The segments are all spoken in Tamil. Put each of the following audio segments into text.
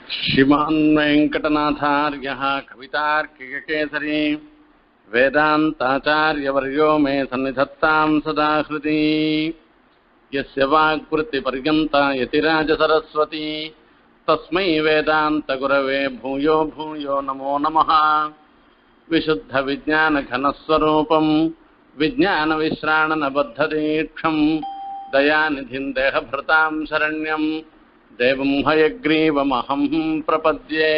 श्रीमान् वेङ्कटनाथार्यः कवितार्किककेसरी वेदान्ताचार्यवर्यो मे सन्निधत्तां सदा हृदि यस्य वाक्कृतिपर्यन्ता यतिराजसरस्वती तस्मै वेदान्तगुरवे भूयो भूयो नमो नमः। विशुद्धविज्ञानघनस्वरूपं विज्ञानविश्राणनबद्धदीक्षं दयानिधिं देहभृतां शरण्यं देवं हयग्रीवमहं प्रपद्ये।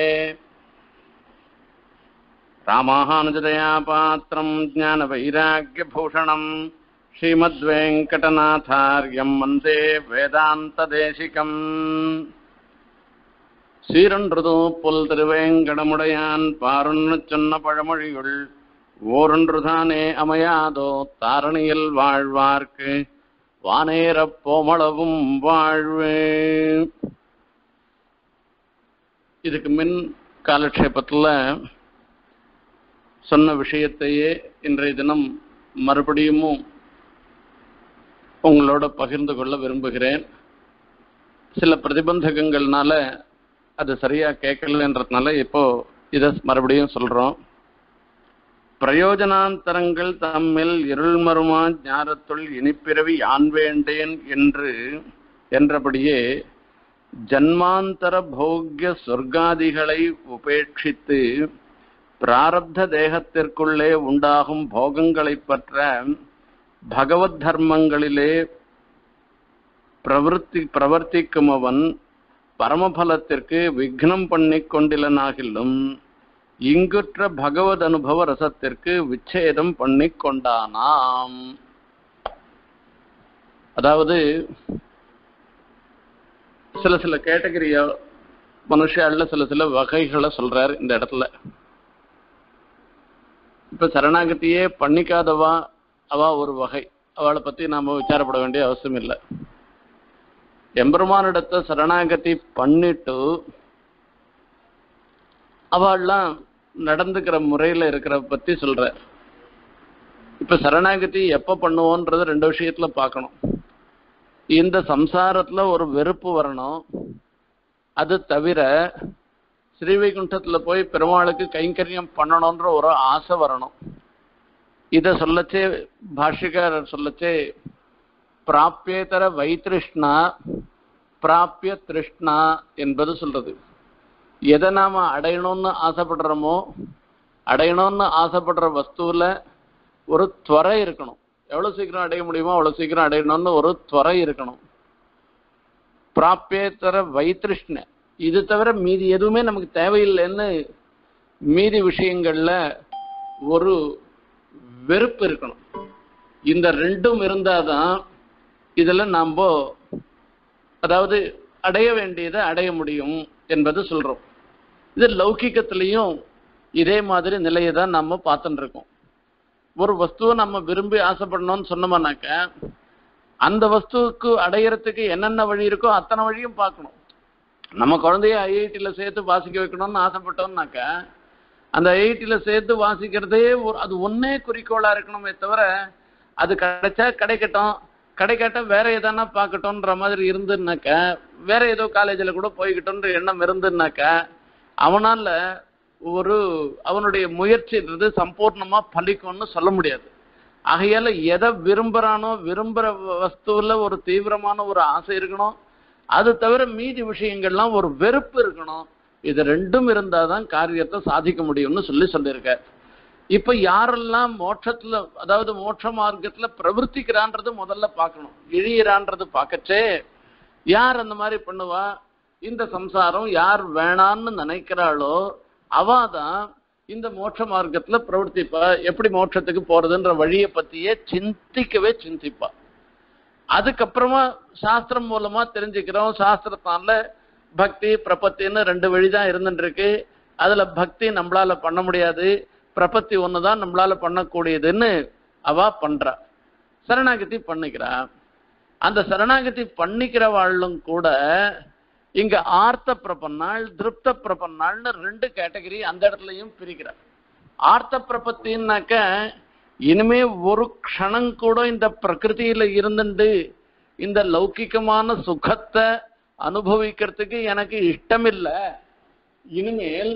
रामानुजदयापात्रं ज्ञानवैराग्यभूषणं श्रीमद्वेङ्कटनाथार्यं वन्दे वेदान्तदेशिकम्। சீரொன்றுதோ புல் திருவேங்கடமுடையான் பாரொன்று சொன்ன பழமொழியுள் ஓரொன்றுதானே அமையாதோ தாரணியில் வாழ்வார்க்கு வானேரப் போமளவும் வாழ்வே. இதுக்கு மின் காலக்ஷேபத்தில் சொன்ன விஷயத்தையே இன்றைய தினம் மறுபடியும் உங்களோட பகிர்ந்து கொள்ள விரும்புகிறேன். சில பிரதிபந்தகங்கள்னால அது சரியாக கேட்கலன்றதுனால இப்போ இதை மறுபடியும் சொல்கிறோம். பிரயோஜனாந்தரங்கள் தம்மில் இருள்மருமா ஞானத்துள் இனிப்பிறவி யான் வேண்டேன் என்றபடியே ஜன்மாந்தர போக்ய சொர்க்காதிகளை உபேட்சித்து பிராரப்த தேகத்திற்குள்ளே உண்டாகும் போகங்களை பற்ற பகவத் தர்மங்களிலே பிரவர்த்திக்கும் அவன் பரமபலத்திற்கு விக்னம் பண்ணி கொண்டிலனாகிலும் இங்குற்ற பகவத் அனுபவ ரசத்திற்கு விச்சேதம் பண்ணி கொண்டானாம். அதாவது சில கேட்டகரிய மனுஷால சில வகைகளை சொல்றாரு இந்த இடத்துல. இப்ப சரணாகதியே பண்ணிக்காதவா அவ ஒரு வகை, அவளை பத்தி நாம விசாரப்பட வேண்டிய அவசியம் இல்லை. எம்பெருமானிடத்தை சரணாகதி பண்ணிட்டு அவள்லாம் நடந்துக்கிற முறையில இருக்கிற பத்தி சொல்ற. இப்ப சரணாகதி எப்ப பண்ணுவோன்றது ரெண்டு விஷயத்துல பார்க்கணும். இந்த சம்சாரத்துல ஒரு வெறுப்பு வரணும், அது தவிர ஸ்ரீவைகுண்டத்துல போய் பெருமாளுக்கு கைங்கரியம் பண்ணணும்ன்ற ஒரு ஆசை வரணும். இத சொல்லச்சே பாஷ்யக்காரர் சொல்லச்சே பிராப்பியேதர வைத்ருஷ்ணா பிராப்பிய திருஷ்ணா என்பது சொல்றது. எதை நாம அடையணும்னு ஆசைப்படுறோமோ அடையணும்னு ஆசைப்படுற வஸ்துவில் ஒரு துவரை இருக்கணும். எவ்வளோ சீக்கிரம் அடைய முடியுமோ அவ்வளோ சீக்கிரம் அடையணும்னு ஒரு துவரை இருக்கணும். பிராப்பியேதர வைத்ருஷ்ண, இது தவிர மீதி எதுவுமே நமக்கு தேவையில்லைன்னு மீதி விஷயங்கள்ல ஒரு வெறுப்பு இருக்கணும். இந்த ரெண்டும் இருந்தாதான் இதில் நாம் அதாவது அடைய வேண்டியதை அடைய முடியும் என்பது சொல்கிறோம். இது லௌகிக்கத்திலையும் இதே மாதிரி நிலையை தான் நம்ம பார்த்துட்டு இருக்கோம். ஒரு வஸ்துவை நம்ம விரும்பி ஆசைப்படணும்னு சொன்னோம்னாக்க அந்த வஸ்துவுக்கு அடையிறதுக்கு என்னென்ன வழி இருக்கோ அத்தனை வழியும் பார்க்கணும். நம்ம குழந்தைய ஐஐடியில் சேர்த்து வாசிக்க வைக்கணும்னு ஆசைப்பட்டோம்னாக்க அந்த ஐஐடியில் சேர்த்து வாசிக்கிறதே அது ஒன்னே குறிக்கோளாக இருக்கணுமே தவிர அது கிடைச்சா கிடைக்கட்டும், கிடைக்காட்ட வேற எதனா பார்க்கட்டும்ன்ற மாதிரி இருந்துன்னாக்க, வேற ஏதோ காலேஜில் கூட போய்கிட்டோன்ற எண்ணம் இருந்துன்னாக்க அவனால அவனுடைய முயற்சின்றது சம்பூர்ணமா பலிக்கும்னு சொல்ல முடியாது. ஆகையால எதை விரும்புறானோ விரும்புற வஸ்துவில் ஒரு தீவிரமான ஒரு ஆசை இருக்கணும், அது தவிர மீதி விஷயங்கள்லாம் ஒரு வெறுப்பு இருக்கணும். இது ரெண்டும் இருந்தாதான் காரியத்தை சாதிக்க முடியும்னு சொல்லியிருக்க. இப்ப யாரெல்லாம் மோட்சத்துல அதாவது மோட்ச மார்க்கத்துல பிரவர்த்திக்கிறான்றது முதல்ல பார்க்கணும். இழியிறான்றது பார்க்கச்சே யார் அந்த மாதிரி பண்ணுவா, இந்த சம்சாரம் யார் வேணான்னு நினைக்கிறாளோ அவாதான் இந்த மோட்ச மார்க்கத்துல பிரவர்த்திப்பா. எப்படி மோட்சத்துக்கு போறதுன்ற வழியை பத்தியே சிந்திப்பா. அதுக்கப்புறமா சாஸ்திரம் மூலமா தெரிஞ்சுக்கிறோம். சாஸ்திரத்தால பக்தி பிரபத்தின்னு ரெண்டு வழிதான் இருந்துட்டு இருக்கு. அதுல பக்தி நம்மளால பண்ண முடியாது, பிரபத்தி ஒண்ணுதான் நம்மளால பண்ணக்கூடியதுன்னு அவ பண்றா. சரணாகதி பண்ணிக்கிறா. அந்த சரணாகதி பண்ணிக்கிறவாளும் கூட இங்க ஆர்த்த பிரபன்னாள் திருப்த பிரபன்னாள்னு ரெண்டு கேட்டகரி அந்த இடத்துலயும் பிரிக்கிறார். ஆர்த்த பிரபத்தின்னாக்க இனிமே ஒரு க்ஷணம் கூட இந்த பிரகிருதியில இருந்துட்டு இந்த லௌகிகமான சுகத்தை அனுபவிக்கிறதுக்கு எனக்கு இஷ்டம் இல்லை. இனிமேல்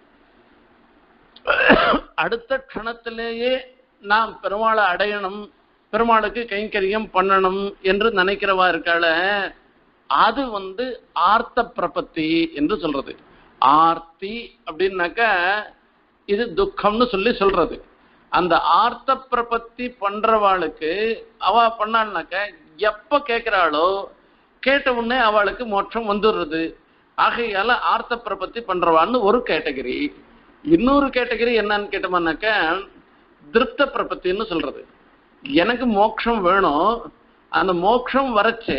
அடுத்த க்ஷணத்திலேயே நாம் பெருமாளை அடையணும், பெருமாளுக்கு கைங்கரியம் பண்ணணும் என்று நினைக்கிறவா இருக்காள, அது ஆர்த்த பிரபத்தி என்று சொல்றது. ஆர்த்தி அப்படின்னாக்க இது துக்கம்னு சொல்றது. அந்த ஆர்த்த பிரபத்தி பண்றவாளுக்கு அவ பண்ணாள்னாக்க எப்ப கேட்கிறாளோ கேட்ட உடனே அவளுக்கு மோட்சம் வந்துடுறது. ஆகையால ஆர்த்த பிரபத்தி பண்றவான்னு ஒரு கேட்டகரி. இன்னொரு கேட்டகரி என்னன்னு கேட்டோம்னாக்க திருப்த பிரபத்தின்னு சொல்றது. எனக்கு மோட்சம் வேணும், அந்த மோட்சம் வரச்சு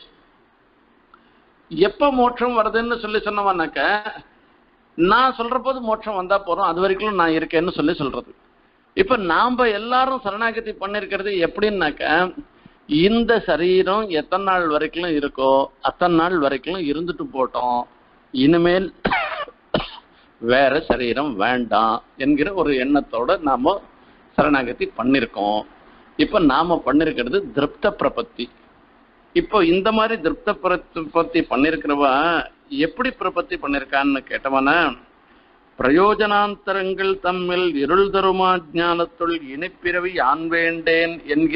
எப்ப மோட்சம் வருதுன்னு சொன்னவனாக்க நான் சொல்ற போது மோட்சம் வந்தா போறோம், அது வரைக்கும் நான் இருக்கேன்னு சொல்றது. இப்ப நாம எல்லாரும் சரணாகதி பண்ணிருக்கிறது எப்படின்னாக்க இந்த சரீரம் எத்தனை நாள் வரைக்கும் இருக்கோ அத்தனை நாள் வரைக்கும் இருந்துட்டு போட்டோம், இனிமேல் வேற சரீரம் வேண்டாம் என்கிற ஒரு எண்ணத்தோட நாம சரணாகதி பண்ணிருக்கோம். இப்ப நாம பண்ணிருக்கிறது திருப்த பிரபத்தி. இப்போ இந்த மாதிரி திருப்த பிரபத்தி பண்ணிருக்கிறவா எப்படி பிரபத்தி பண்ணிருக்கான்னு கேட்டவன, பிரயோஜனாந்தரங்கள் தம்மில் இருள் தருமா ஞானத்துள் இனிப்பிறவி யான் வேண்டேன்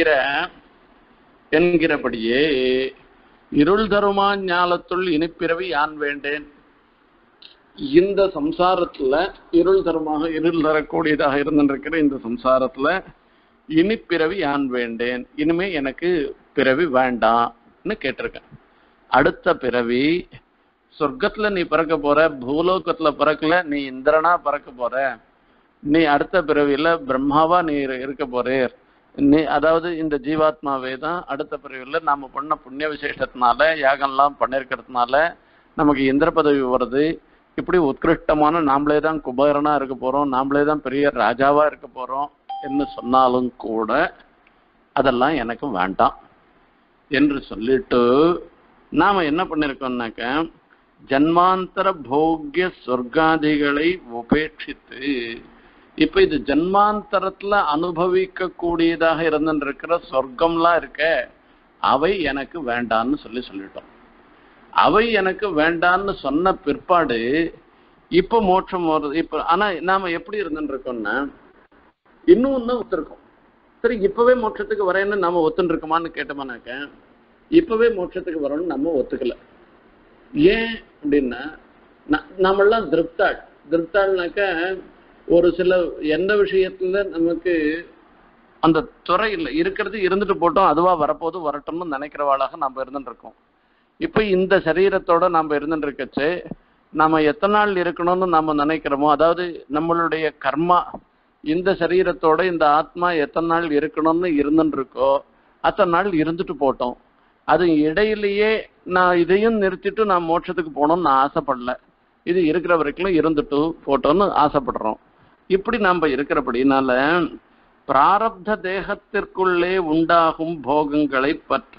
என்கிறபடியே இருள் தருமா ஞானத்துள் இனிப்பிறவி யான் வேண்டேன். இந்த சம்சாரத்துல இருள் தரக்கூடியதாக இருந்திருக்கிற இந்த சம்சாரத்துல இனிப்பிறவி யான் வேண்டேன், இனிமே எனக்கு பிறவி வேண்டாம்னு கேட்டிருக்கேன். அடுத்த பிறவி சொர்க்கத்துல நீ பிறக்க போற, பூலோகத்துல பிறக்கல, நீ இந்திரனா பிறக்க போற, நீ அடுத்த பிறவியில பிரம்மாவா நீ இருக்க போறேர். நீ அதாவது இந்த ஜீவாத்மாவே தான் அடுத்த பிறவியில நாம பண்ண புண்ணிய விசேஷத்தினால யாகம்லாம் பண்ணிருக்கிறதுனால நமக்கு இந்திர பதவி வருது. இப்படி உத்கிருஷ்டமான நாமளே தான் குபேரனா இருக்க போறோம், நாமளே தான் பெரிய ராஜாவா இருக்க போறோம் என்று சொன்னாலும் கூட அதெல்லாம் எனக்கு வேண்டாம் என்று சொல்லிட்டு நாம என்ன பண்ணிருக்கோம்னாக்க ஜன்மாந்தர போக்கிய சொர்க்காதிகளை உபேட்சித்து இப்ப இது ஜன்மாந்தரத்துல அனுபவிக்க கூடியதாக இருந்திருக்கிற சொர்க்கம்லாம் இருக்க அவை எனக்கு வேண்டான்னு சொல்லிட்டோம். அவை எனக்கு வேண்டான்னு சொன்ன பிற்பாடு இப்ப மோட்சம் வருது. இப்ப ஆனா நாம எப்படி இருந்துருக்கோம்னா இன்னும் ஒத்துருக்கோம். சரி, இப்பவே மோட்சத்துக்கு வரேன்னு நாம ஒத்துன்னு இருக்கோமான்னு கேட்டோம்னாக்க இப்பவே மோட்சத்துக்கு வரோம்னு நம்ம ஒத்துக்கல. ஏன் அப்படின்னா நாமெல்லாம் திருப்தாள்னாக்க ஒரு சில எந்த விஷயத்துல நமக்கு அந்த துறையில் இருக்கிறது இருந்துட்டு போட்டோம், அதுவா வரப்போது வரட்டும்னு நினைக்கிறவாளாக நம்ம இருந்துட்டு இருக்கோம். இப்ப இந்த சரீரத்தோட நம்ம இருந்துட்டு இருக்கச்சு நம்ம எத்தனை நாள் இருக்கணும்னு நம்ம நினைக்கிறோமோ, அதாவது நம்மளுடைய கர்மா இந்த சரீரத்தோட இந்த ஆத்மா எத்தனை நாள் இருக்கணும்னு இருந்துட்டு இருக்கோ அத்தனை நாள் இருந்துட்டு போட்டோம். அது இடையிலேயே நான் இதையும் நிறுத்திட்டு நான் மோட்சத்துக்கு போகணும்னு நான் ஆசைப்படல, இது இருக்கிற வரைக்கும் இருந்துட்டு போட்டோம்னு ஆசைப்படுறோம். இப்படி நாம இருக்கிறபடினால பிராரப்த தேகத்திற்குள்ளே உண்டாகும் போகங்களை பற்ற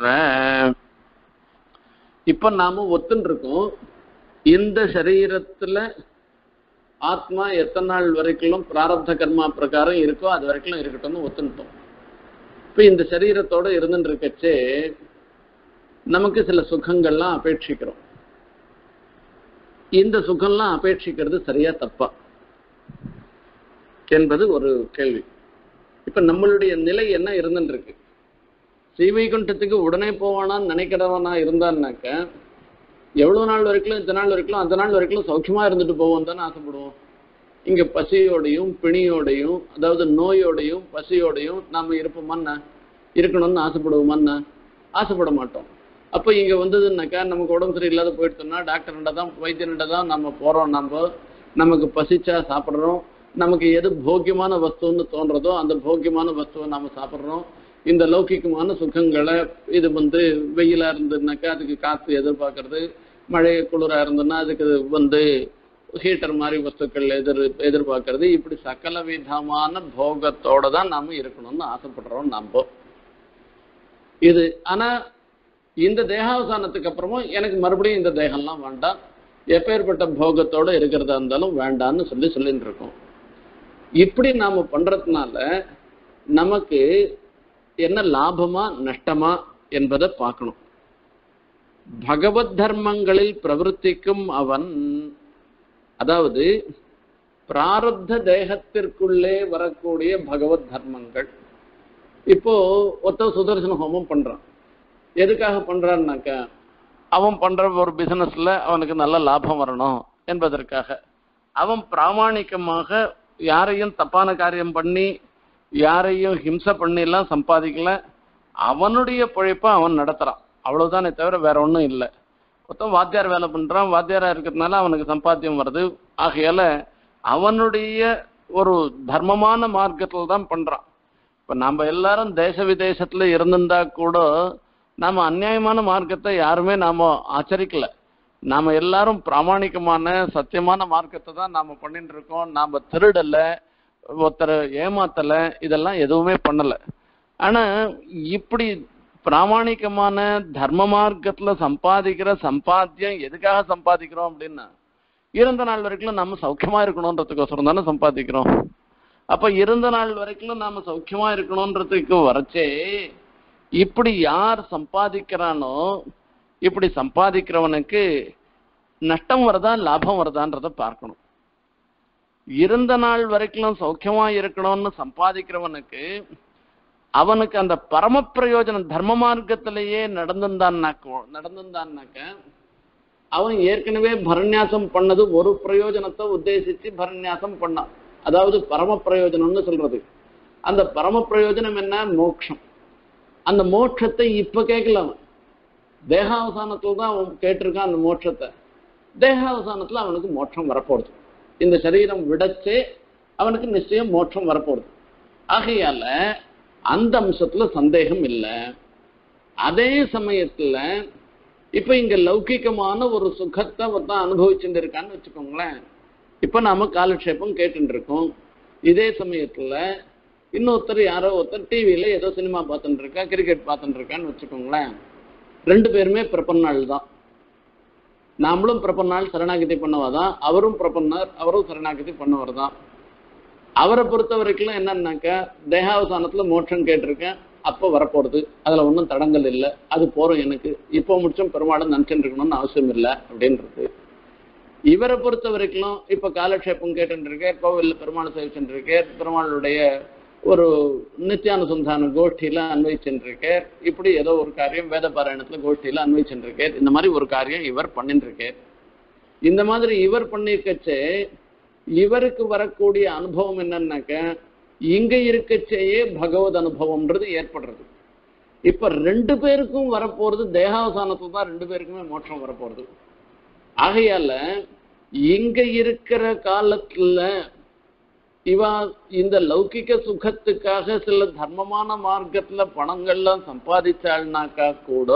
இப்ப நாம ஒத்துன்னு இருக்கோம். இந்த சரீரத்துல ஆத்மா எத்தனை நாள் வரைக்கும் பிராரப்த கர்மா பிரகாரம் இருக்கோ அது வரைக்கும் இருக்கட்டும்னு ஒத்துட்டோம். இப்ப இந்த சரீரத்தோட இருந்துட்டு இருக்கச்சே நமக்கு சில சுகங்கள்லாம் அபேட்சிக்கிறோம். இந்த சுகம்லாம் அபேட்சிக்கிறது சரியா தப்பா என்பது ஒரு கேள்வி. இப்ப நம்மளுடைய நிலை என்ன இருந்துட்டு இருக்கு? ஸ்ரீவைகுண்டத்துக்கு உடனே போவானான்னு நினைக்கிறவனா இருந்தான்னாக்க எவ்வளவு நாள் வரைக்கும் இந்த நாள் வரைக்கும் அந்த நாள் வரைக்கும் சௌக்கியமா இருந்துட்டு போவோம் தானே ஆசைப்படுவோம். இங்க பசியோடையும் பிணியோடையும் அதாவது நோயோடையும் பசியோடையும் நாம இருப்போமான்னா இருக்கணும்னு ஆசைப்படுவோமான்னா ஆசைப்பட மாட்டோம். அப்ப இங்க வந்ததுன்னாக்கா நமக்கு உடம்பு சரியில்லாத போயிடுச்சோம்னா டாக்டர்கிட்ட தான் வைத்தியர்கிட்ட தான் நம்ம போறோம். நமக்கு பசிச்சா சாப்பிட்றோம். நமக்கு எது போக்கியமான வஸ்துன்னு தோன்றதோ அந்த போக்கியமான வஸ்துவை நாம சாப்பிட்றோம். இந்த லௌகிகமான சுகங்களை இது வெயிலா இருந்ததுனாக்கா அதுக்கு காற்று எதிர்பார்க்கறது, மழை குளிரா இருந்ததுன்னா அதுக்கு ஹீட்டர் மாதிரி வஸ்துக்கள் எதிர்பார்க்கறது, இப்படி சகல விதமான போகத்தோட தான் நாம இருக்கணும்னு ஆசைப்படுறோம் நம்ம. இது ஆனா இந்த தேகாவசானத்துக்கு அப்புறமும் எனக்கு மறுபடியும் இந்த தேகம்லாம் வேண்டாம், எப்பேற்பட்ட போகத்தோட இருக்கிறதா இருந்தாலும் வேண்டான்னு சொல்லிட்டு இருக்கோம். இப்படி நாம பண்றதுனால நமக்கு என்ன லாபமா நஷ்டமா என்பதை பார்க்கணும். பகவத் தர்மங்களில் பிரவர்த்திக்கும் அவன், அதாவது பிராரப்த தேகத்திற்குள்ளே வரக்கூடிய பகவத் தர்மங்கள். இப்போ ஒருத்தர் சுதர்சன ஹோமம் பண்றான். எதுக்காக பண்றான்னாக்க அவன் பண்ற ஒரு பிசினஸ்ல அவனுக்கு நல்ல லாபம் வரணும் என்பதற்காக. அவன் பிராமணிகமாக யாரையும் தப்பான காரியம் பண்ணி யாரையும் ஹிம்சை பண்ணி எல்லாம் சம்பாதிக்கல. அவனுடைய பிழைப்ப அவன் நடத்துறான், அவ்வளவுதானே தவிர வேற ஒன்றும் இல்லை. மொத்தம் வாத்தியார் வேலை பண்றான், வாத்தியாரா இருக்கிறதுனால அவனுக்கு சம்பாத்தியம் வருது. ஆகையால அவனுடைய ஒரு தர்மமான மார்க்கத்துல தான் பண்றான். இப்ப நம்ம எல்லாரும் தேச விதேசத்துல இருந்திருந்தா கூட நாம அநியாயமான மார்க்கத்தை யாருமே நாம ஆச்சரிக்கல. நாம எல்லாரும் பிராமணிகமான சத்தியமான மார்க்கத்தை தான் நாம பண்ணிட்டு இருக்கோம். நாம திருடல, ஒருத்தர் ஏமாத்தல, இதெல்லாம் எதுவுமே பண்ணல. ஆனா இப்படி பிராமணிகமான தர்ம மார்க்கத்துல சம்பாதிக்கிற சம்பாத்தியம் எதுக்காக சம்பாதிக்கிறோம் அப்படின்னா, இருந்த நாள் வரைக்கும் நம்ம சௌக்கியமா இருக்கணும்ன்றதுக்கோசரம் தானே சம்பாதிக்கிறோம். அப்ப இருந்த நாள் வரைக்கும் நாம சௌக்கியமா இருக்கணும்ன்றதுக்கு வரச்சே இப்படி யார் சம்பாதிக்கிறானோ, இப்படி சம்பாதிக்கிறவனுக்கு நஷ்டம் வருதா லாபம் வருதான்றத பார்க்கணும். இருந்த நாள் வரைக்கும் சௌக்கியமா இருக்கணும்னு சம்பாதிக்கிறவனுக்கு அவனுக்கு அந்த பரம பிரயோஜனம் தர்ம மார்க்கத்திலேயே நடந்திருந்தான்னாக்க அவன் ஏற்கனவே பரநியாசம் பண்ணது ஒரு பிரயோஜனத்தை உத்தேசிச்சு பரநியாசம் பண்ணான். அதாவது பரம பிரயோஜனம்னு சொல்றது. அந்த பரம பிரயோஜனம் என்ன? மோட்சம். அந்த மோட்சத்தை இப்ப கேட்கல அவன், தேகாவசானத்துல தான் அவன் கேட்டிருக்கான். அந்த மோட்சத்தை தேகாவசானத்துல அவனுக்கு மோட்சம் வரப்போகுது. இந்த சரீரம் விடச்சே அவனுக்கு நிச்சயம் மோட்சம் வரப்போகுது. ஆகையால அந்த அம்சத்துல சந்தேகம் இல்லை. அதே சமயத்துல இப்ப இங்க லௌகிகமான ஒரு சுகத்தை ஒருத்தன் அனுபவிச்சுட்டு இருக்கான்னு வச்சுக்கோங்களேன். இப்ப நாம காலக்ஷேபம் கேட்டு இருக்கோம். இதே சமயத்துல இன்னொருத்தர் யாரோ ஒருத்தர் டிவியில ஏதோ சினிமா பார்த்துட்டு இருக்கா, கிரிக்கெட் பார்த்துட்டு இருக்கான்னு வச்சுக்கோங்களேன். ரெண்டு பேருமே பிரபன்னாள் தான். நாமளும் பிரபன்னாள் சரணாகதி பண்ணவாதான், அவரும் பிரபன்னார், அவரும் சரணாகதி பண்ணவர் தான். அவரை பொறுத்த வரைக்கும் என்னன்னாக்கா தேகாவசானத்துல மோட்சம் கேட்டிருக்கேன், அப்போ வரப்போறது, அதுல ஒன்றும் தடங்கள் இல்லை, அது போறோம், எனக்கு இப்போ முடிச்சும் பெருமாளும் நினைச்சுட்டு இருக்கணும்னு அவசியம் இல்லை அப்படின்றது. இவரை பொறுத்த வரைக்கும் இப்ப காலக்ஷேபம் கேட்டு இருக்கார், கோவில்ல பெருமாள் சேவிச்சுட்டு இருக்கார், பெருமாளுடைய ஒரு நித்தியானுசந்தான கோஷ்டியில அன்வயிச்சுட்டு இருக்கார். இப்படி ஏதோ ஒரு காரியம் வேத பாராயணத்துல கோஷ்டியில அன்வயிச்சுட்டு இருக்கார். இந்த மாதிரி ஒரு காரியம் இவர் பண்ணிட்டு இருக்கார். இந்த மாதிரி இவர் பண்ணிருக்கச்சே இவருக்கு வரக்கூடிய அனுபவம் என்னன்னாக்க இங்க இருக்கச்சேயே பகவத் அனுபவம்ன்றது ஏற்படுறது. இப்ப ரெண்டு பேருக்கும் வரப்போறது தேகாவசானத்துல தான் ரெண்டு பேருக்குமே மோட்சம் வரப்போறது. ஆகையால இங்க இருக்கிற காலத்துல இவா இந்த லௌகிக சுகத்துக்காக சில தர்மமான மார்க்கத்துல பணங்கள்லாம் சம்பாதிச்சாள்னாக்கா கூட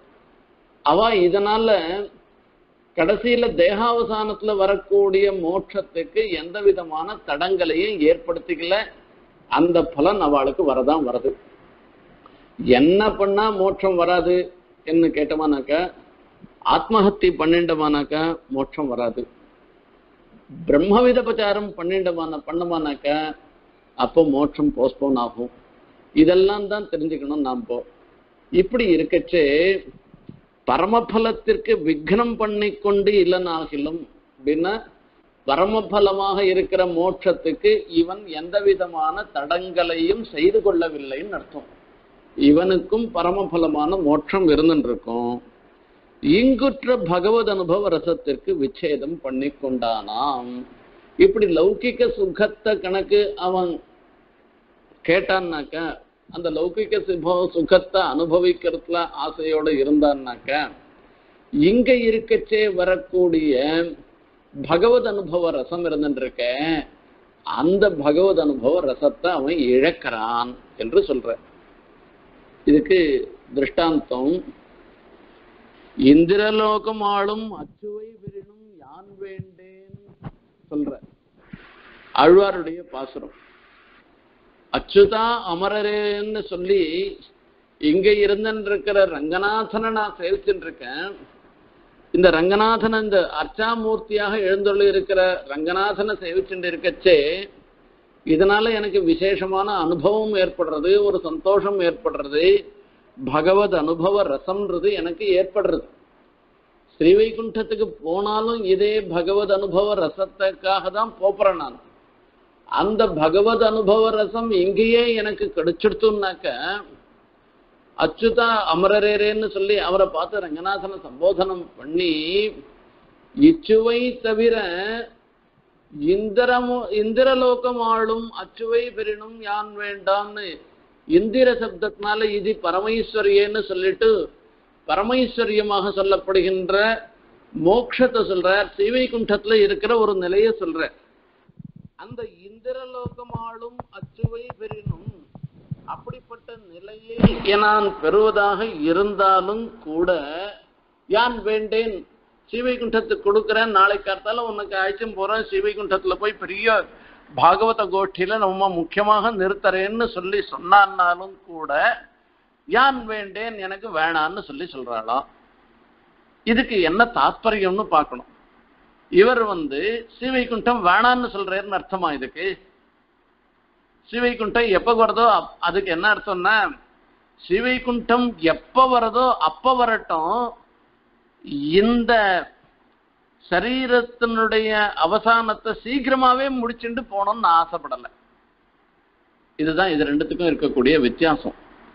அவ இதனால கடைசியில தேகாவசானத்துல வரக்கூடிய மோட்சத்துக்கு எந்த விதமான தடங்களையும் ஏற்படுத்திக்கல. அந்த பலன் அவளுக்கு வரதான் வருது. என்ன பண்ணா மோட்சம் வராது என்ன கேட்டோமானாக்கா, ஆத்மஹத்தி பண்ணிண்டமானாக்கா மோட்சம் வராது. பிரம்மவித பிரச்சாரம் பண்ணமானாக்கா அப்போ மோட்சம் போஸ்ட்போன் ஆகும். இதெல்லாம் தான் தெரிஞ்சுக்கணும் நாம். இப்படி இருக்கச்சே பரமபலத்திற்கு விக்னம் பண்ணிக்கொண்டு இல்லனாகிலும் அப்படின்னா பரமபலமாக இருக்கிற மோட்சத்துக்கு இவன் எந்த விதமான தடங்களையும் செய்து கொள்ளவில்லைன்னு அர்த்தம். இவனுக்கும் பரமபலமான மோட்சம் இருந்துருக்கும். இங்குற்ற பகவத் அனுபவ ரசத்திற்கு விச்சேதம் பண்ணி கொண்டானாம். இப்படி லௌகிக சுகத்தை கணக்கு அவன் கேட்டான்னாக்க, அந்த லௌகிக சுகத்தை அனுபவிக்கிறதுல ஆசையோட இருந்தான்னாக்க, இங்க இருக்கச்சே வரக்கூடிய பகவத் அனுபவ ரசம் இருந்துருக்க, அந்த பகவத் அனுபவ ரசத்தை அவன் இழக்கிறான் என்று சொல்ற. இதுக்கு திருஷ்டாந்தம் இந்திரலோகம் ஆளும் அச்சுவை விரினும் யான் வேண்டேன் சொல்ற ஆழ்வாருடைய பாசுரம். அச்சுதா அமரரேன்னு சொல்லி இங்க இருந்துருக்கிற ரங்கநாதனை நான் சேவிச்சுட்டு இருக்கேன். இந்த ரங்கநாதன் இந்த அர்ச்சாமூர்த்தியாக எழுந்தொள்ளி இருக்கிற ரங்கநாதனை சேவிச்சுட்டு இருக்கச்சே இதனால எனக்கு விசேஷமான அனுபவம் ஏற்படுறது, ஒரு சந்தோஷம் ஏற்படுறது, பகவத் அனுபவ ரசம்ன்றது எனக்கு ஏற்படுறது. ஸ்ரீவைகுண்டத்துக்கு போனாலும் இதே பகவத் அனுபவ ரசத்துக்காக தான் போறேன் நான். அந்த பகவத் அனுபவ ரசம் எங்கேயே எனக்கு கிடைச்சிடுத்துனாக்க, அச்சுதா அமரரேரேன்னு சொல்லி அவரை பார்த்து ரங்கநாதனை சம்போதனம் பண்ணி, இச்சுவை தவிர இந்திரலோகம் ஆளும் அச்சுவை பெறினும் யான் வேண்டான்னு இந்திர சப்தத்தினால இது பரமேஸ்வரியன்னு சொல்லிட்டு பரமேஸ்வரியமாக சொல்லப்படுகின்ற மோட்சத்தை சொல்றார். ஸ்ரீவைகுண்டத்துல இருக்கிற ஒரு நிலையை சொல்ற. அந்த இந்திரலோகம் ஆளும் அச்சுவை பெறினும் அப்படிப்பட்ட நிலையை நான் பெறுவதாக இருந்தாலும் கூட யான் வேண்டேன், ஸ்ரீவைகுண்டத்துக்கு கொடுக்குறேன், நாளை காத்தால உனக்கு அழைச்சும் போறேன், ஸ்ரீவைகுண்டத்துல போய் பெரிய பாகவத கோஷ்டியில நம்ம முக்கியமாக நிறுத்துறேன்னு சொல்லி சொன்னாலும் கூட யான் வேண்டேன், எனக்கு வேணான்னு சொல்லி சொல்றாளாம். இதுக்கு என்ன தாத்பரியம்னு பார்க்கணும். இவர் ஸ்ரீவைகுண்டம் வேணான்னு சொல்றேன்னு அர்த்தமா? இதுக்கு ஸ்ரீவைகுண்டம் எப்ப வருதோ அதுக்கு என்ன அர்த்தம்னா, ஸ்ரீவைகுண்டம் எப்ப வருதோ அப்ப வரட்டும், இந்த சரீரத்தினுடைய அவசானத்தை சீக்கிரமாவே முடிச்சுட்டு போனோம்னு நான் ஆசைப்படல. இதுதான் இது ரெண்டுத்துக்கும் இருக்கக்கூடிய வித்தியாசம்.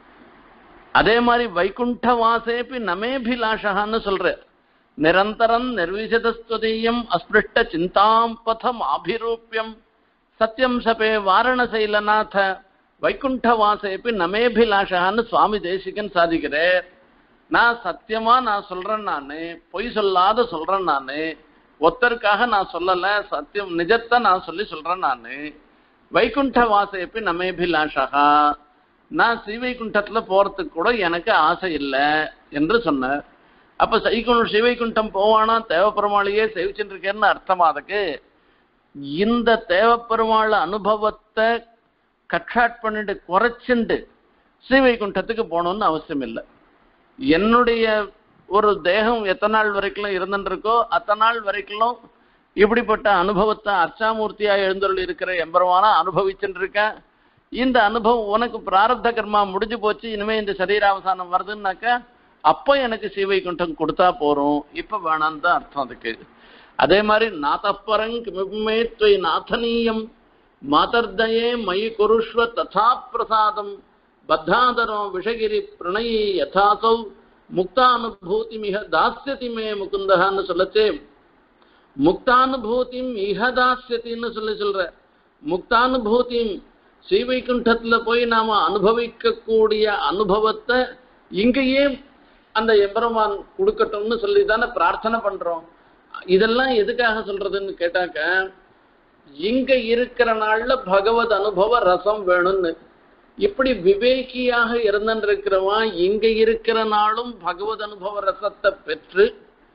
அதே மாதிரி வைகுண்ட வாசேபி நமேபிலாஷான்னு சொல்ற. நிரந்தரம் நிர்விசதஸ்துதீயம் அஸ்பிருஷ்ட சிந்தாம் பதம் அபிரூபியம் சத்தியம் சபே வாரணசைலநாத வைகுண்ட வாசேபி நமேபிலாஷான்னு சுவாமி தேசிகன் சாதிக்கிறேன். நான் சத்தியமா நான் சொல்றேன், நானு பொய் சொல்லாத சொல்றேன், நானு ஒத்தருக்காக நான் சொல்லல, சத்தியம் நிஜத்தை நான் சொல்றேன். நானு வைகுண்ட வாசேபி நமேபிலாஷா, நான் ஸ்ரீவைகுண்டத்துல போறதுக்கு கூட எனக்கு ஆசை இல்லை என்று சொன்னார். அப்ப ஸ்ரீவைகுண்டம் போவானா தேவப்பெருமாளையே சேவிச்சுட்டு இருக்கேன்னு அர்த்தமா? அதுக்கு இந்த தேவப்பெருமாள் அனுபவத்தை கட்சாட் பண்ணிட்டு குறைச்சுண்டு ஸ்ரீவைகுண்டத்துக்கு போகணும்னு அவசியம் இல்லை. என்னுடைய ஒரு தேகம் எத்தனை நாள் வரைக்கும் இருந்துருக்கோ அத்தனை நாள் வரைக்கும் இப்படிப்பட்ட அனுபவத்தை அர்ச்சாமூர்த்தியா எழுந்தருள் இருக்கிற எம்பெருமானா அனுபவிச்சுட்டு இருக்கேன். இந்த அனுபவம் உனக்கு பிராரப்த கர்மா முடிஞ்சு போச்சு, இனிமே இந்த சரீராவசானம் வருதுன்னாக்க அப்போ எனக்கு ஸ்ரீவைகுண்டம் கொடுத்தா போறோம், இப்ப வேணான்னு தான் அர்த்தம் அதுக்கு. அதே மாதிரி நாதப்பரங்கிமே துவை நாதனீயம் மாதர்தயே மயி குருஷ்வ ததா பிரசாதம் பத்தாதரம் விஷகிரி பிரணயி யதாசௌ முக்தானுபூதி மிக தாஸ்யதி மே முகுந்தகான்னு சொல்லச்சே, முக்தானுபூதி மிக தாஸ்யத்தின்னு சொல்ற. முக்தானுபூதி ஸ்ரீவைகுண்டத்துல போய் நாம அனுபவிக்கக்கூடிய அனுபவத்தை இங்கேயே அந்த எம்பெருமான் கொடுக்கட்டும்னு சொல்லி தானே பிரார்த்தனை பண்றோம். இதெல்லாம் எதுக்காக சொல்றதுன்னு கேட்டாக்க, இங்க இருக்கிற நாள்ல பகவத் அனுபவ ரசம் வேணும்னு. இப்படி விவேகியாக இருந்திருக்கிறவன் இங்க இருக்கிற நாளும் பகவத் அனுபவ ரசத்தை பெற்று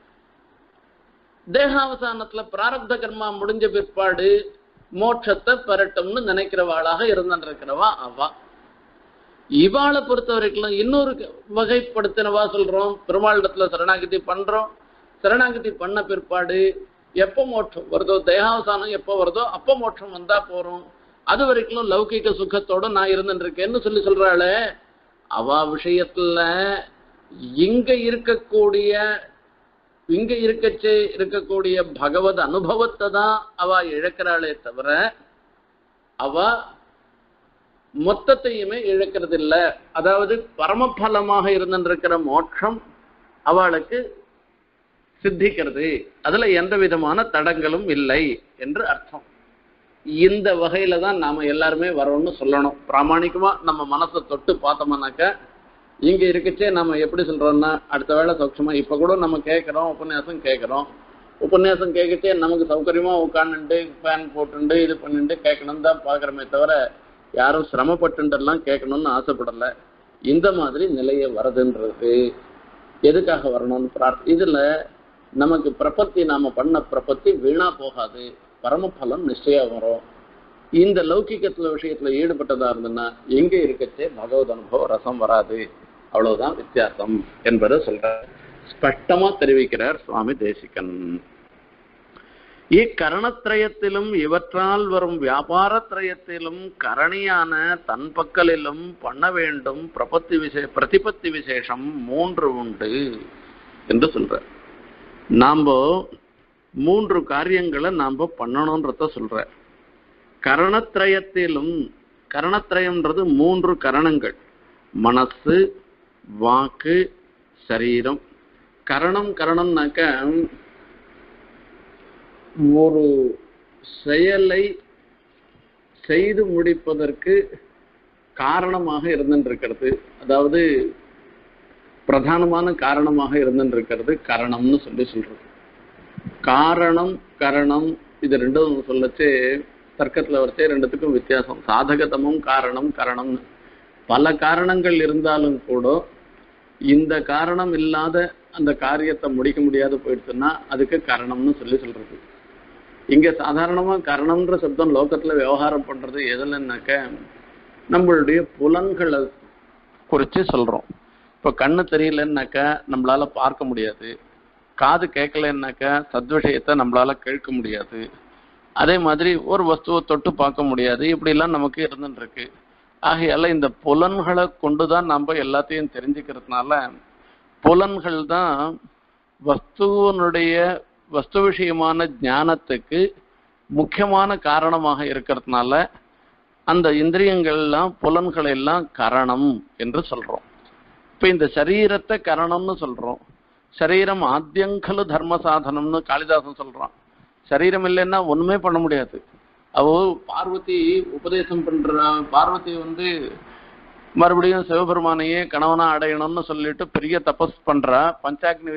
தேகாவசானத்துல பிராரப்த கர்மா முடிஞ்ச பிற்பாடு மோட்சத்தை பெறட்டும்னு நினைக்கிறவாளாக இருந்திருக்கிறவா அவா. இவாளை பொறுத்த வரைக்கும் இன்னொரு வகைப்படுத்தினவா சொல்றோம். பெருமாளிடத்துல சரணாகதி பண்றோம், சரணாகதி பண்ண பிற்பாடு எப்ப மோட்சம் வருதோ, தேகாவசானம் எப்ப வருதோ அப்ப மோட்சம் வந்தா போறோம், அது வரைக்கும் லௌகிக சுகத்தோட நான் இருந்துருக்கேன்னு சொல்றாளே, அவா விஷயத்துல இங்க இருக்கக்கூடிய பகவத் அனுபவத்தை தான் அவ இழக்கிறாளே தவிர அவ மொத்தத்தையுமே இழக்கிறது இல்ல. அதாவது பரமபலமாக இருந்திருக்கிற மோட்சம் அவளுக்கு சித்திக்கிறது, அதுல எந்த விதமான தடங்களும் இல்லை என்று அர்த்தம். இந்த வகையில தான் நாம எல்லாருமே வரோம்னு சொல்லணும். பிராமணிகமா நம்ம மனசை தொட்டு பார்த்தோம்னாக்க இங்க இருக்கச்சே நம்ம எப்படி சொல்றோம்னா, அடுத்த வேளை சௌட்சமா இப்ப கூட நம்ம கேட்கிறோம், உபன்யாசம் கேட்கச்சே நமக்கு சௌகரியமா உட்காந்துட்டு ஃபேன் போட்டுண்டு இது பண்ணிட்டு கேட்கணும் தான் பாக்குறமே தவிர யாரும் சிரமப்பட்டுலாம் கேட்கணும்னு ஆசைப்படல. இந்த மாதிரி நிலையை வரதுன்றது எதுக்காக வரணும்னு இதுல நமக்கு பிரபத்தி, நாம பண்ண பிரபத்தி வீணா போகாது, பரமபலம் நிச்சயம் வரும். இந்த லௌகிகத்துல விஷயத்துல ஈடுபட்டதா இருந்ததுன்னா எங்க இருக்கச்சே பகவத் அனுபவ ரசம் வராது, அவ்வளவுதான் வித்தியாசம் என்பதை சொல்றார். ஸ்பஷ்டமா தெரிவிக்கிறார் சுவாமி தேசிகன். இக்கரணத்திரயத்திலும் இவற்றால் வரும் வியாபாரத்திரயத்திலும் கரணியான தன் பக்கலிலும் பண்ண வேண்டும் பிரதிபத்தி விசேஷம் 3 உண்டு என்று சொல்றார். நாம் 3 காரியங்களை நாம் பண்ணணும்ன்றத சொல்ற. கரணத்ரயத்திலும், கரணத்ரயம்ன்றது 3 கரணங்கள், மனசு, வாக்கு, சரீரம். கரணம்னாக்க ஒரு செயலை செய்து முடிப்பதற்கு காரணமாக இருந்திருக்கிறது, அதாவது பிரதானமான காரணமாக இருந்திருக்கிறது கரணம்னு சொல்றது. காரணம் கரணம் இது ரெண்டும் சொல்லச்சு தர்க்கத்துல வச்சே ரெண்டுத்துக்கும் வித்தியாசம். சாதகதமும் காரணம் கரணம்னு பல காரணங்கள் இருந்தாலும் கூட இந்த காரணம் இல்லாத அந்த காரியத்தை முடிக்க முடியாது போயிடுச்சுன்னா அதுக்கு கரணம்னு சொல்றது. இங்க சாதாரணமா கரணம்ன்ற சப்தம் லோகத்துல விவகாரம் பண்றது எதுலன்னாக்க நம்மளுடைய புலன்களை குறிச்சு சொல்றோம். இப்ப கண்ணு தெரியலன்னாக்கா நம்மளால பார்க்க முடியாது, காது கேட்கலன்னாக்கா சத்விஷயத்தை நம்மளால கேட்க முடியாது, அதே மாதிரி ஒரு வஸ்துவை தொட்டு பார்க்க முடியாது, இப்படி எல்லாம் நமக்கு இருந்துட்டு இருக்கு. ஆகையால இந்த புலன்களை கொண்டுதான் நம்ம எல்லாத்தையும் தெரிஞ்சுக்கிறதுனால புலன்கள் தான் வஸ்து விஷயமான ஞானத்துக்கு முக்கியமான காரணமாக இருக்கிறதுனால அந்த இந்திரியங்கள்லாம் புலன்கள் எல்லாம் கரணம் என்று சொல்றோம். இப்ப இந்த சரீரத்தை கரணம்னு சொல்றோம். சரீரம் ஆத்தியங்கலு தர்ம சாதனம்னு காளிதாசன் சொல்றான். சரீரம் இல்லைன்னா ஒண்ணுமே பண்ண முடியாது. அவ பார்வதி உபதேசம் பண்ற, பார்வதி மறுபடியும் சிவபெருமானையே கணவனா அடையணும்னு சொல்லிட்டு பெரிய தபஸ் பண்றா. பஞ்சாக்னி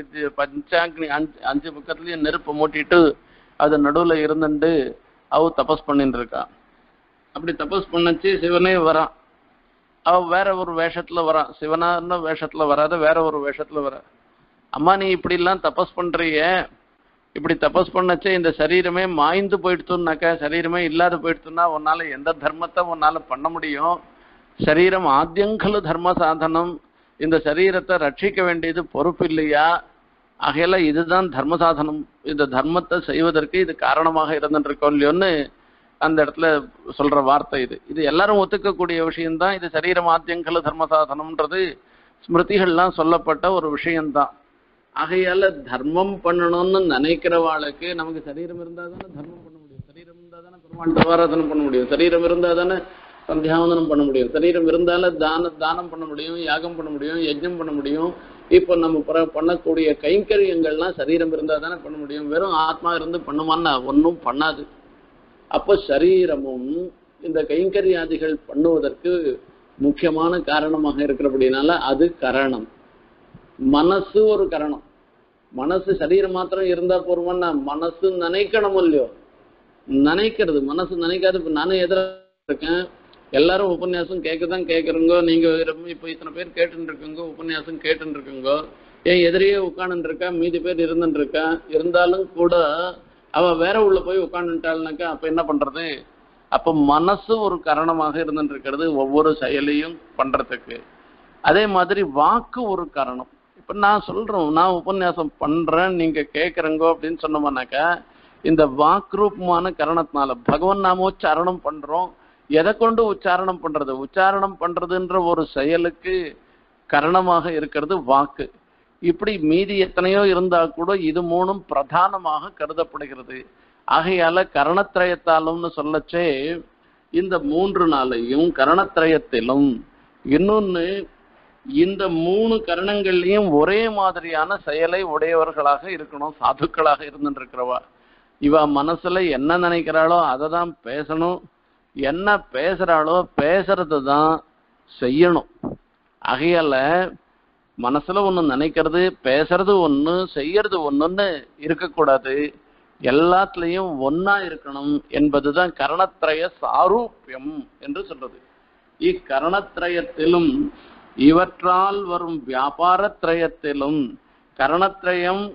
5 பக்கத்துலயும் நெருப்பு மூட்டிட்டு அது நடுவுல இருந்துட்டு அவ தபஸ் பண்ணிட்டு இருக்கா. அப்படி தபஸ் பண்ணச்சு சிவனே வரான். அவ வேற ஒரு வேஷத்துல வரான், சிவனான வேஷத்துல வராத வேற ஒரு வேஷத்துல வர. அம்மா நீ இப்படி எல்லாம் தபஸ் பண்றிய, இப்படி தபஸ் பண்ணச்சே இந்த சரீரமே மாய்ந்து போயிடுத்துனாக்கா, சரீரமே இல்லாத போயிடுத்துன்னா உன்னால எந்த தர்மத்தை உன்னால பண்ண முடியும்? சரீரம் ஆத்தியங்கலு தர்ம சாதனம், இந்த சரீரத்தை ரட்சிக்க வேண்டியது பொறுப்பு இல்லையா? ஆகையில இதுதான் தர்ம சாதனம், இந்த தர்மத்தை செய்வதற்கு இது காரணமாக இருந்துட்டு இருக்கோம் இல்லையோன்னு அந்த இடத்துல சொல்ற வார்த்தை இது. இது எல்லாரும் ஒத்துக்கக்கூடிய விஷயம்தான். இது சரீரம் ஆத்தியங்கலு தர்ம சாதனம்ன்றது ஸ்மிருதிகள்லாம் சொல்லப்பட்ட ஒரு விஷயம்தான். ஆகையால தர்மம் பண்ணணும்னு நினைக்கிறவாளுக்கு நமக்கு சரீரம் இருந்தா தானே தர்மம் பண்ண முடியும், சரீரம் இருந்தா தானே பெருமாள் தவாராதனம் பண்ண முடியும், சரீரம் இருந்தா தானே சந்தியாவந்தனம் பண்ண முடியும், சரீரம் இருந்தால தானம் பண்ண முடியும், யாகம் பண்ண முடியும், யஜ்ஞம் பண்ண முடியும். இப்போ நம்ம பண்ணக்கூடிய கைங்கரியங்கள்லாம் சரீரம் இருந்தா தானே பண்ண முடியும். வெறும் ஆத்மா இருந்து பண்ணுமான்னா ஒன்றும் பண்ணாது. அப்போ சரீரமும் இந்த கைங்கரியாதிகள் பண்ணுவதற்கு முக்கியமான காரணமாக இருக்கிறபடினால அது கரணம். மனசு ஒரு கரணம். மனசு சரீரம் மாத்திரம் இருந்தா போருமான்னா மனசு நினைக்கணும் இல்லையோ, நினைக்கிறது. மனசு நினைக்காது. இப்போ நானும் எதிராக இருக்கேன், எல்லாரும் உபன்யாசம் கேட்கதான் கேட்குறங்கோ, நீங்க இப்போ இத்தனை பேர் கேட்டுன்னு இருக்குங்க, உபன்யாசம் கேட்டுன்னு இருக்குங்கோ, ஏன் எதிரியே உட்காந்துட்டு இருக்கா, மீதி பேர் இருந்துட்டு இருக்கா, இருந்தாலும் கூட அவ வேற உள்ள போய் உட்காந்துட்டாள்னாக்கா அப்ப என்ன பண்றது? அப்ப மனசு ஒரு காரணமாக இருந்துட்டு இருக்கிறது ஒவ்வொரு செயலையும் பண்றதுக்கு. அதே மாதிரி வாக்கு ஒரு காரணம். இப்ப நான் சொல்றோம், நான் உபன்யாசம் பண்றேன், நீங்க கேட்குறங்கோ அப்படின்னு சொன்னோம்னாக்கா இந்த வாக்குரூபமான காரணத்தினால பகவன் நாமோச்சாரணம் பண்றோம். எதை கொண்டு உச்சாரணம் பண்றது? உச்சாரணம் பண்றதுன்ற ஒரு செயலுக்கு காரணமாக இருக்கிறது வாக்கு. இப்படி மீதி எத்தனையோ இருந்தா கூட இது 3ம் பிரதானமாக கருதப்படுகிறது. ஆகையால கரணத்திரயத்தாலும்னு சொல்லச்சே இந்த 3 நாளையும் கரணத்திரயத்திலும் இன்னொன்னு இந்த 3 கரணங்கள்லயும் ஒரே மாதிரியான செயலை உடையவர்களாக இருக்கணும், சாதுக்களாக இருந்துட்டு இருக்கிறவா. இவ மனசுல என்ன நினைக்கிறாளோ அதை தான் பேசணும், என்ன பேசுறாளோ பேசுறது தான் செய்யணும். ஆகையால மனசுல ஒண்ணு நினைக்கிறது, பேசுறது ஒண்ணு, செய்யறது ஒண்ணுன்னு இருக்கக்கூடாது. எல்லாத்துலயும் ஒன்னா இருக்கணும் என்பதுதான் கரணத்திரய சாரூபியம் என்று சொல்றது. இக்கரணத்திரயத்திலும் இவற்றால் வரும் வியாபாரத்திரயத்திலும் கரணத்திரயம்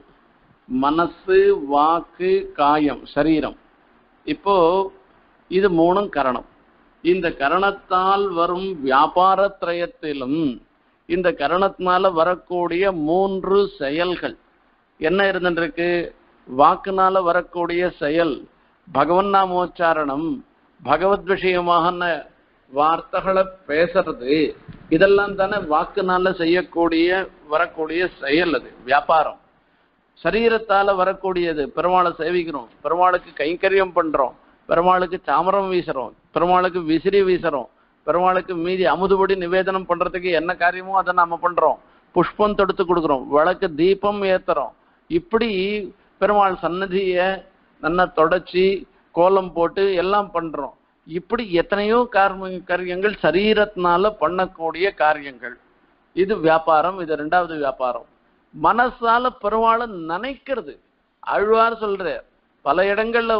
மனசு, வாக்கு, காயம், சரீரம். இப்போ இது 3ம் கரணம். இந்த கரணத்தால் வரும் வியாபாரத்திரயத்திலும் இந்த கரணத்தினால வரக்கூடிய 3 செயல்கள் என்ன இருந்துருக்கு? வாக்குனால வரக்கூடிய செயல் பகவன் நாமோச்சாரணம், பகவத் விஷயமான வார்த்தைகளை பேசுறது, இதெல்லாம் தானே வாக்குனால செய்யக்கூடிய வரக்கூடிய செயல். அது வியாபாரம். சரீரத்தால வரக்கூடியது. பெருமாளை சேவிக்கிறோம், பெருமாளுக்கு கைங்கரியம் பண்றோம், பெருமாளுக்கு சாமரம் வீசுறோம், பெருமாளுக்கு விசிறி வீசுறோம், பெருமாளுக்கு மீதி அமுதுபடி நிவேதனம் பண்றதுக்கு என்ன காரியமோ அதை நாம பண்றோம், புஷ்பம் தொடுத்து கொடுக்குறோம், விளக்கு தீபம் ஏத்துறோம். இப்படி பெருமாள் சன்னதிய நல்லா தொடச்சி கோலம் போட்டு எல்லாம் பண்றோம். இப்படி எத்தனையோ காரியங்கள் சரீரத்தினால பண்ணக்கூடிய காரியங்கள். இது வியாபாரம். இது ரெண்டாவது வியாபாரம். மனசால பெருமாளை நினைக்கிறது. ஆழ்வார் சொல்ற பல இடங்கள்ல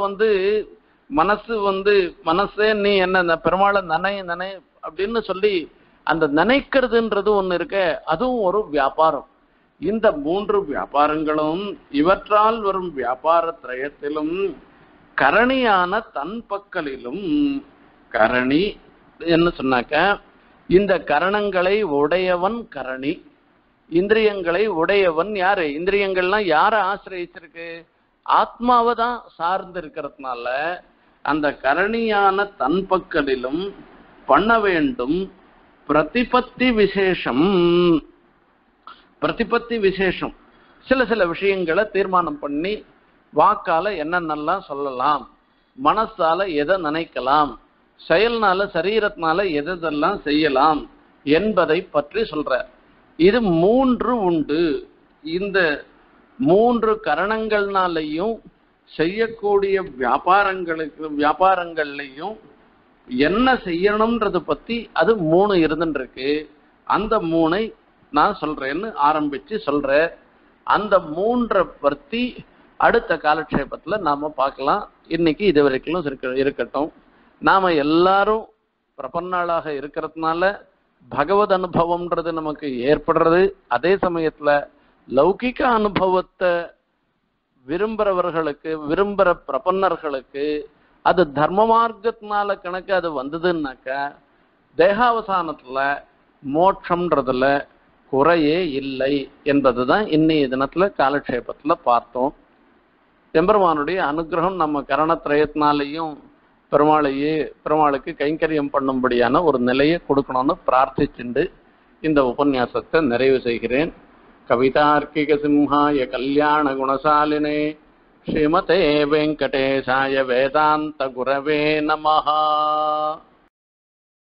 மனசே நீ என்ன பெருமாளை நினை அப்படின்னு சொல்லி அந்த நினைக்கிறதுன்றது ஒண்ணு இருக்க, அதுவும் ஒரு வியாபாரம். இந்த மூன்று வியாபாரங்களும் இவற்றால் வரும் வியாபார திரயத்திலும் கரணியான தன் பக்கலிலும், கரணி என்ன சொன்னாக்க இந்த கரணங்களை உடையவன் கரணி. இந்திரியங்களை உடையவன் யாரு? இந்திரியங்கள்லாம் யார ஆசிரியிச்சிருக்கு? ஆத்மாவை தான் சார்ந்து இருக்கிறதுனால அந்த கரணியான தன் பக்கலிலும் பண்ண வேண்டும் பிரதிபத்தி விசேஷம். பிரதிபத்தி விசேஷம் சில விஷயங்களை தீர்மானம் பண்ணி வாக்கால என்னென்னலாம் சொல்லலாம், மனசால எதை நினைக்கலாம், செயல்னால சரீரத்தினால எதெல்லாம் செய்யலாம் என்பதை பற்றி சொல்ற. இது மூன்று உண்டு. இந்த மூன்று கரணங்கள்னாலையும் செய்யக்கூடிய வியாபாரங்கள்லையும் என்ன செய்யணும்ன்றத பத்தி அது மூணு இருந்துருக்கு. அந்த மூணை நான் சொல்றேன்னு ஆரம்பிச்சு சொல்ற. அந்த மூன்றை பத்தி அடுத்த காலக்ஷேபத்துல நாம பார்க்கலாம். இன்னைக்கு இது வரைக்கும் இருக்கட்டும். நாம எல்லாரும் பிரபன்னாளாக இருக்கிறதுனால பகவத் அனுபவம்ன்றது நமக்கு ஏற்படுறது. அதே சமயத்துல லௌகிக அனுபவத்தை விரும்புற பிரபன்னர்களுக்கு அது தர்ம மார்க்கத்தினால கணக்கு அது வந்ததுன்னாக்க தேகாவசானத்துல மோட்சம்ன்றதுல குறையே இல்லை என்பதுதான் இன்னைய தினத்துல காலக்ஷேபத்துல பார்த்தோம். எம்பெருமானுடைய அனுகிரகம் நம்ம கரணத்திரயத்தினாலையும் பெருமாளுக்கு கைங்கரியம் பண்ணும்படியான ஒரு நிலையை கொடுக்கணும்னு பிரார்த்திச்சுண்டு இந்த உபன்யாசத்தை நிறைவு செய்கிறேன். கவிதார்க்கிக சிம்ஹாய கல்யாண குணசாலினே ஸ்ரீமதே வெங்கடேசாய வேதாந்த குரவே நமஹ.